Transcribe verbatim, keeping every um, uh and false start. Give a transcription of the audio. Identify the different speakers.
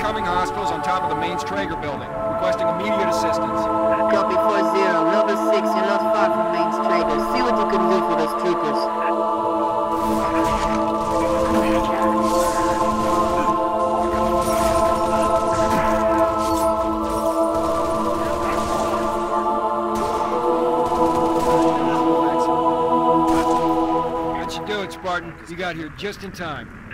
Speaker 1: incoming hostiles on top of the main Traeger building, requesting immediate assistance.
Speaker 2: Copy four zero. Number six, you're not far from main Traeger. See what you can do for those troopers.
Speaker 1: That should do it, Spartan. You got here just in time.